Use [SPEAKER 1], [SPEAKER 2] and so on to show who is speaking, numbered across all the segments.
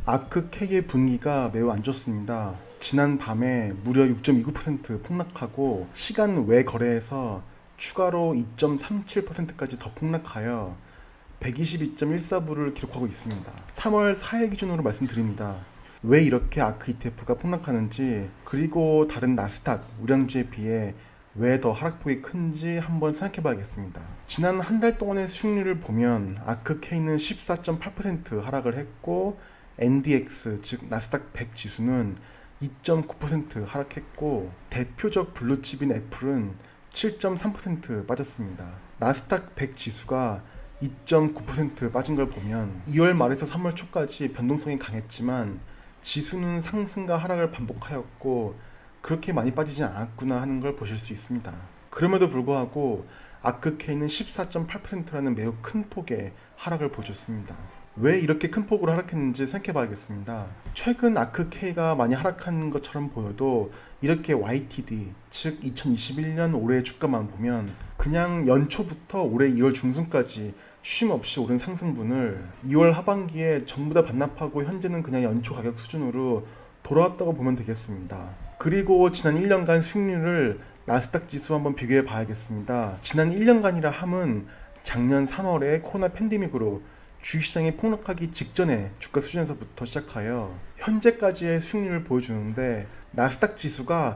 [SPEAKER 1] 아크K의 분위기가 매우 안 좋습니다. 지난 밤에 무려 6.29% 폭락하고 시간 외 거래에서 추가로 2.37%까지 더 폭락하여 122.14불을 기록하고 있습니다. 3월 4일 기준으로 말씀드립니다. 왜 이렇게 아크 ETF가 폭락하는지, 그리고 다른 나스닥 우량주에 비해 왜 더 하락폭이 큰지 한번 생각해 봐야겠습니다. 지난 한 달 동안의 수익률을 보면 아크K는 14.8% 하락을 했고, NDX 즉 나스닥 100 지수는 2.9% 하락했고, 대표적 블루칩인 애플은 7.3% 빠졌습니다. 나스닥 100 지수가 2.9% 빠진 걸 보면 2월 말에서 3월 초까지 변동성이 강했지만 지수는 상승과 하락을 반복하였고 그렇게 많이 빠지지 않았구나 하는 걸 보실 수 있습니다. 그럼에도 불구하고 아크K는 14.8%라는 매우 큰 폭의 하락을 보여줬습니다. 왜 이렇게 큰 폭으로 하락했는지 생각해 봐야겠습니다. 최근 아크K가 많이 하락한 것처럼 보여도 이렇게 YTD, 즉 2021년 올해 주가만 보면 그냥 연초부터 올해 2월 중순까지 쉼 없이 오른 상승분을 2월 하반기에 전부 다 반납하고 현재는 그냥 연초 가격 수준으로 돌아왔다고 보면 되겠습니다. 그리고 지난 1년간 수익률을 나스닥 지수 한번 비교해 봐야겠습니다. 지난 1년간이라 함은 작년 3월에 코로나 팬데믹으로 주식시장이 폭락하기 직전의 주가 수준에서부터 시작하여 현재까지의 수익률을 보여주는데, 나스닥 지수가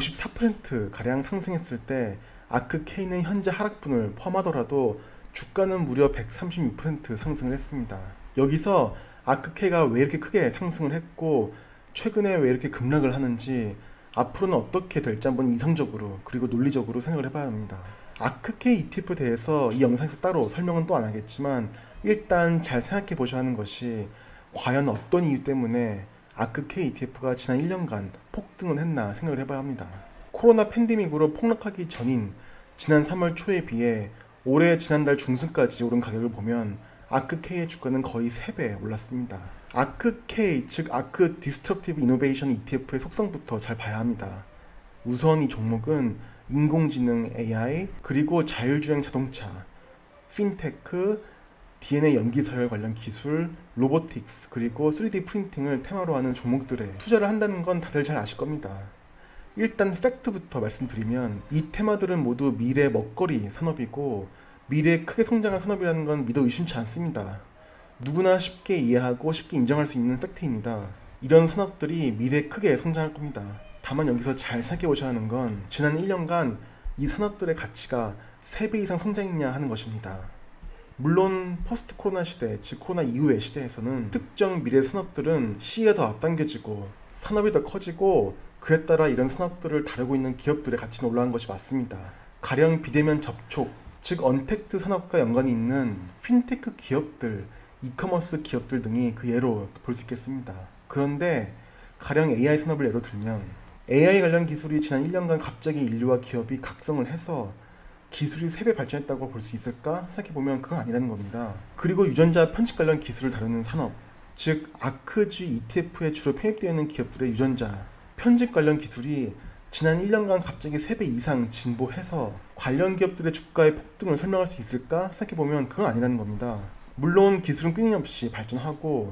[SPEAKER 1] 54%가량 상승했을 때 아크K는 현재 하락분을 포함하더라도 주가는 무려 136% 상승을 했습니다. 여기서 아크K가 왜 이렇게 크게 상승을 했고 최근에 왜 이렇게 급락을 하는지, 앞으로는 어떻게 될지 한번 이성적으로 그리고 논리적으로 생각을 해봐야 합니다. 아크K ETF에 대해서 이 영상에서 따로 설명은 또 안 하겠지만 일단 잘 생각해 보셔야 하는 것이, 과연 어떤 이유 때문에 아크K ETF가 지난 1년간 폭등을 했나 생각을 해봐야 합니다. 코로나 팬데믹으로 폭락하기 전인 지난 3월 초에 비해 올해 지난달 중순까지 오른 가격을 보면 아크K의 주가는 거의 3배 올랐습니다. 아크K, 즉 아크 디스트럭티브 이노베이션 ETF의 속성부터 잘 봐야 합니다. 우선 이 종목은 인공지능 AI, 그리고 자율주행 자동차, 핀테크, DNA 염기서열 관련 기술, 로보틱스, 그리고 3D 프린팅을 테마로 하는 종목들에 투자를 한다는 건 다들 잘 아실 겁니다. 일단 팩트부터 말씀드리면 이 테마들은 모두 미래 먹거리 산업이고 미래에 크게 성장할 산업이라는 건 믿어 의심치 않습니다. 누구나 쉽게 이해하고 쉽게 인정할 수 있는 팩트입니다. 이런 산업들이 미래에 크게 성장할 겁니다. 다만 여기서 잘 생각해 보셔야 하는 건 지난 1년간 이 산업들의 가치가 3배 이상 성장했냐 하는 것입니다. 물론 포스트 코로나 시대, 즉 코로나 이후의 시대에서는 특정 미래 산업들은 시기가 더 앞당겨지고 산업이 더 커지고 그에 따라 이런 산업들을 다루고 있는 기업들의 가치는 올라간 것이 맞습니다. 가령 비대면 접촉, 즉 언택트 산업과 연관이 있는 핀테크 기업들, 이커머스 기업들 등이 그 예로 볼 수 있겠습니다. 그런데 가령 AI 산업을 예로 들면 AI 관련 기술이 지난 1년간 갑자기 인류와 기업이 각성을 해서 기술이 3배 발전했다고 볼 수 있을까? 생각해보면 그건 아니라는 겁니다. 그리고 유전자 편집 관련 기술을 다루는 산업, 즉 아크G ETF에 주로 편입되어 있는 기업들의 유전자 편집 관련 기술이 지난 1년간 갑자기 3배 이상 진보해서 관련 기업들의 주가의 폭등을 설명할 수 있을까? 생각해보면 그건 아니라는 겁니다. 물론 기술은 끊임없이 발전하고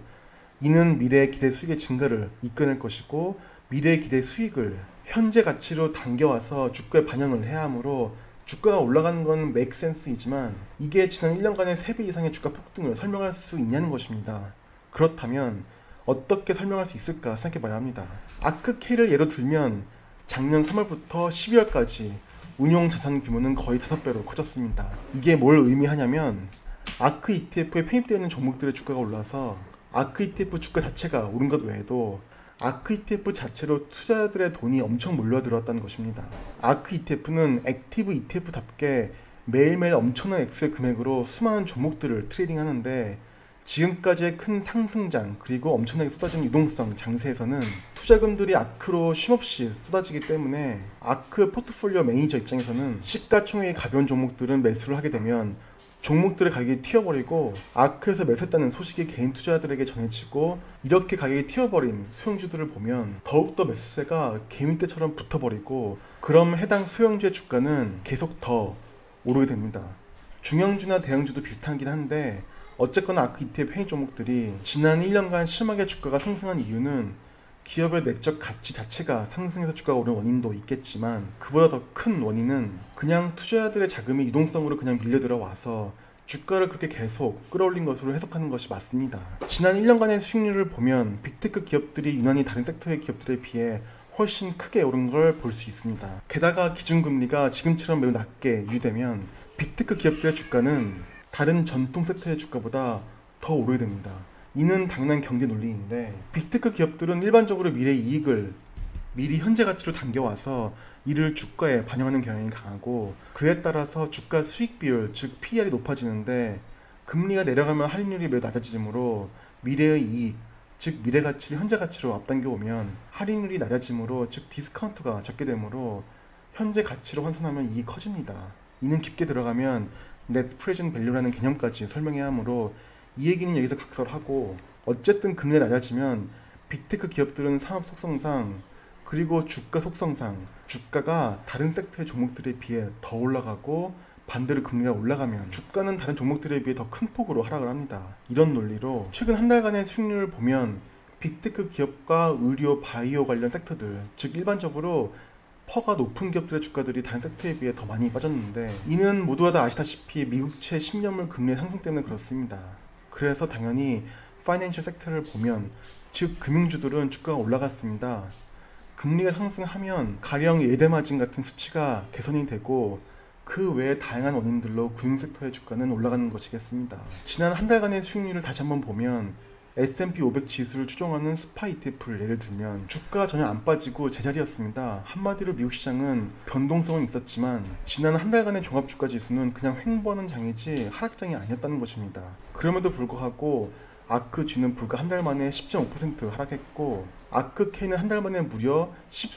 [SPEAKER 1] 이는 미래의 기대 수익의 증가를 이끌어낼 것이고 미래의 기대 수익을 현재 가치로 당겨와서 주가에 반영을 해야 하므로 주가가 올라가는 건 make sense이지만 이게 지난 1년간의 3배 이상의 주가 폭등을 설명할 수 있냐는 것입니다. 그렇다면 어떻게 설명할 수 있을까 생각해 봐야 합니다. 아크K를 예로 들면 작년 3월부터 12월까지 운용 자산 규모는 거의 5배로 커졌습니다. 이게 뭘 의미하냐면 아크 ETF에 편입되어 있는 종목들의 주가가 올라서 아크 ETF 주가 자체가 오른 것 외에도 아크 ETF 자체로 투자자들의 돈이 엄청 몰려들었다는 것입니다. 아크 ETF는 액티브 ETF답게 매일매일 엄청난 액수의 금액으로 수많은 종목들을 트레이딩 하는데, 지금까지의 큰 상승장 그리고 엄청나게 쏟아진 유동성 장세에서는 투자금들이 아크로 쉼없이 쏟아지기 때문에 아크 포트폴리오 매니저 입장에서는 시가총액이 가벼운 종목들은 매수를 하게 되면 종목들의 가격이 튀어버리고 아크에서 매수했다는 소식이 개인 투자자들에게 전해지고, 이렇게 가격이 튀어버린 수용주들을 보면 더욱더 매수세가 개미떼처럼 붙어버리고 그럼 해당 수용주의 주가는 계속 더 오르게 됩니다. 중형주나 대형주도 비슷하긴 한데 어쨌거나 아크 ETF 편입 종목들이 지난 1년간 심하게 주가가 상승한 이유는 기업의 내적 가치 자체가 상승해서 주가가 오른 원인도 있겠지만, 그보다 더 큰 원인은 그냥 투자자들의 자금이 유동성으로 그냥 밀려 들어와서 주가를 그렇게 계속 끌어올린 것으로 해석하는 것이 맞습니다. 지난 1년간의 수익률을 보면 빅테크 기업들이 유난히 다른 섹터의 기업들에 비해 훨씬 크게 오른 걸 볼 수 있습니다. 게다가 기준금리가 지금처럼 매우 낮게 유지되면 빅테크 기업들의 주가는 다른 전통 섹터의 주가보다 더 오르게 됩니다. 이는 당연한 경제 논리인데, 빅테크 기업들은 일반적으로 미래 이익을 미리 현재 가치로 담겨와서 이를 주가에 반영하는 경향이 강하고, 그에 따라서 주가 수익 비율, 즉 PER이 높아지는데, 금리가 내려가면 할인율이 매우 낮아지므로 미래의 이익, 즉 미래 가치를 현재 가치로 앞당겨 오면 할인율이 낮아지므로, 즉 디스카운트가 적게 되므로 현재 가치로 환산하면 이익이 커집니다. 이는 깊게 들어가면 넷 프레젠트 밸류라는 개념까지 설명해야 하므로 이 얘기는 여기서 각설하고, 어쨌든 금리가 낮아지면 빅테크 기업들은 산업 속성상 그리고 주가 속성상 주가가 다른 섹터의 종목들에 비해 더 올라가고, 반대로 금리가 올라가면 주가는 다른 종목들에 비해 더 큰 폭으로 하락을 합니다. 이런 논리로 최근 한 달간의 수익률을 보면 빅테크 기업과 의료, 바이오 관련 섹터들, 즉 일반적으로 퍼가 높은 기업들의 주가들이 다른 섹터에 비해 더 많이 빠졌는데, 이는 모두가 다 아시다시피 미국채 10년물 금리의 상승 때문에 그렇습니다. 그래서 당연히 파이낸셜 섹터를 보면, 즉 금융주들은 주가가 올라갔습니다. 금리가 상승하면 가령 예대마진 같은 수치가 개선이 되고, 그 외에 다양한 원인들로 금융섹터의 주가는 올라가는 것이겠습니다. 지난 한 달간의 수익률을 다시 한번 보면 S&P 500 지수를 추종하는 스파 ETF를 예를 들면 주가가 전혀 안 빠지고 제자리였습니다. 한마디로 미국 시장은 변동성은 있었지만 지난 한 달간의 종합주가 지수는 그냥 횡보하는 장이지 하락장이 아니었다는 것입니다. 그럼에도 불구하고 아크G는 불과 한 달 만에 10.5% 하락했고, 아크K는 한 달 만에 무려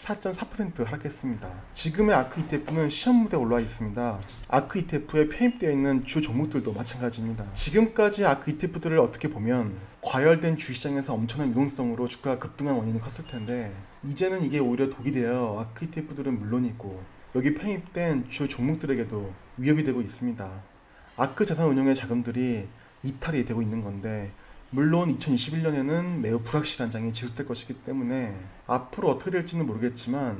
[SPEAKER 1] 14.4% 하락했습니다. 지금의 아크 ETF는 시험 무대에 올라와 있습니다. 아크 ETF에 편입되어 있는 주 종목들도 마찬가지입니다. 지금까지 아크 ETF들을 어떻게 보면 과열된 주시장에서 엄청난 유동성으로 주가가 급등한 원인이 컸을 텐데, 이제는 이게 오히려 독이 되어 아크 ETF들은 물론이고 여기 편입된 주 종목들에게도 위협이 되고 있습니다. 아크 자산운용의 자금들이 이탈이 되고 있는 건데, 물론 2021년에는 매우 불확실한 장이 지속될 것이기 때문에 앞으로 어떻게 될지는 모르겠지만,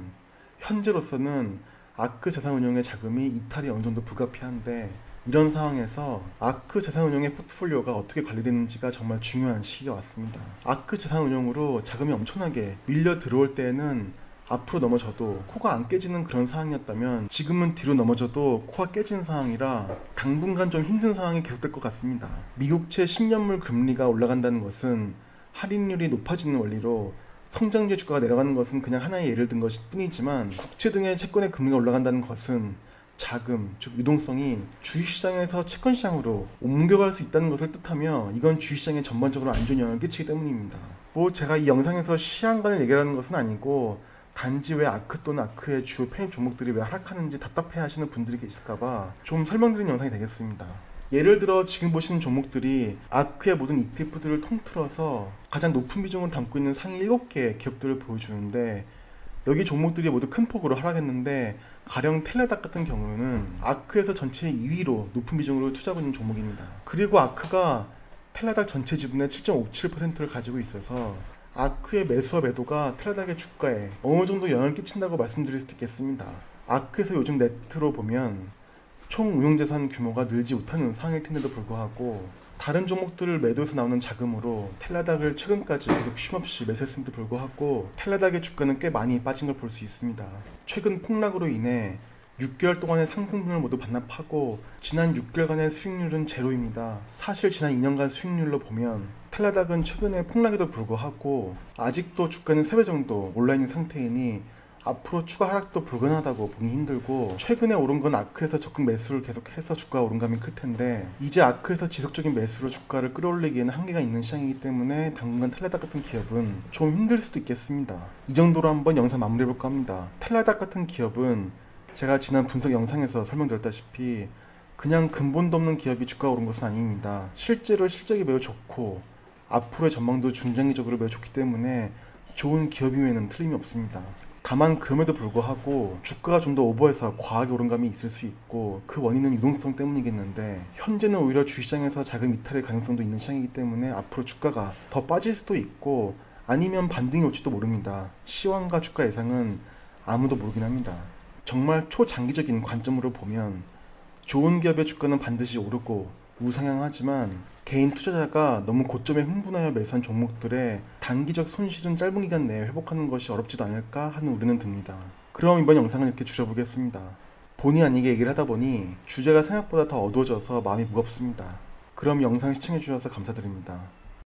[SPEAKER 1] 현재로서는 아크 자산운용의 자금이 이탈이 어느 정도 불가피한데, 이런 상황에서 아크 자산운용의 포트폴리오가 어떻게 관리되는지가 정말 중요한 시기가 왔습니다. 아크 자산운용으로 자금이 엄청나게 밀려 들어올 때에는 앞으로 넘어져도 코가 안 깨지는 그런 상황이었다면, 지금은 뒤로 넘어져도 코가 깨진 상황이라 당분간 좀 힘든 상황이 계속될 것 같습니다. 미국채 10년물 금리가 올라간다는 것은 할인율이 높아지는 원리로, 성장주의 주가가 내려가는 것은 그냥 하나의 예를 든 것일 뿐이지만, 국채 등의 채권의 금리가 올라간다는 것은 자금, 즉 유동성이 주식시장에서 채권시장으로 옮겨갈 수 있다는 것을 뜻하며, 이건 주식시장에 전반적으로 안 좋은 영향을 끼치기 때문입니다. 제가 이 영상에서 시한관을 얘기하는 것은 아니고, 단지 왜 아크 또는 아크의 주요 편입 종목들이 왜 하락하는지 답답해 하시는 분들이 계실까봐 좀 설명드리는 영상이 되겠습니다. 예를 들어 지금 보시는 종목들이 아크의 모든 ETF들을 통틀어서 가장 높은 비중을 담고 있는 상위 7개의 기업들을 보여주는데, 여기 종목들이 모두 큰 폭으로 하락했는데, 가령 텔레닥 같은 경우는 아크에서 전체 2위로 높은 비중으로 투자하고 있는 종목입니다. 그리고 아크가 텔레닥 전체 지분의 7.57%를 가지고 있어서 아크의 매수와 매도가 텔레닥의 주가에 어느 정도 영향을 끼친다고 말씀드릴 수도 있겠습니다. 아크에서 요즘 네트로 보면 총 운용자산 규모가 늘지 못하는 상황일 텐데도 불구하고, 다른 종목들을 매도해서 나오는 자금으로 텔레닥을 최근까지 계속 쉼없이 매수했음에도 불구하고 텔레닥의 주가는 꽤 많이 빠진 걸 볼 수 있습니다. 최근 폭락으로 인해 6개월 동안의 상승분을 모두 반납하고 지난 6개월간의 수익률은 제로입니다. 사실 지난 2년간 수익률로 보면 텔레닥은 최근에 폭락에도 불구하고 아직도 주가는 3배 정도 올라있는 상태이니 앞으로 추가 하락도 불가능하다고 보기 힘들고, 최근에 오른 건 아크에서 적극 매수를 계속해서 주가 오름감이 클 텐데, 이제 아크에서 지속적인 매수로 주가를 끌어올리기에는 한계가 있는 시장이기 때문에 당분간 텔레닥 같은 기업은 좀 힘들 수도 있겠습니다. 이 정도로 한번 영상 마무리해볼까 합니다. 텔레닥 같은 기업은 제가 지난 분석 영상에서 설명드렸다시피 그냥 근본도 없는 기업이 주가가 오른 것은 아닙니다. 실제로 실적이 매우 좋고 앞으로의 전망도 중장기적으로 매우 좋기 때문에 좋은 기업임에는 틀림이 없습니다. 다만 그럼에도 불구하고 주가가 좀 더 오버해서 과하게 오른 감이 있을 수 있고, 그 원인은 유동성 때문이겠는데, 현재는 오히려 주시장에서 자금 이탈의 가능성도 있는 시장이기 때문에 앞으로 주가가 더 빠질 수도 있고 아니면 반등이 올지도 모릅니다. 시황과 주가 예상은 아무도 모르긴 합니다. 정말 초장기적인 관점으로 보면 좋은 기업의 주가는 반드시 오르고 우상향하지만, 개인 투자자가 너무 고점에 흥분하여 매수한 종목들의 단기적 손실은 짧은 기간 내에 회복하는 것이 어렵지도 않을까 하는 우려는 듭니다. 그럼 이번 영상은 이렇게 줄여보겠습니다. 본의 아니게 얘기를 하다 보니 주제가 생각보다 더 어두워져서 마음이 무겁습니다. 그럼 영상 시청해주셔서 감사드립니다.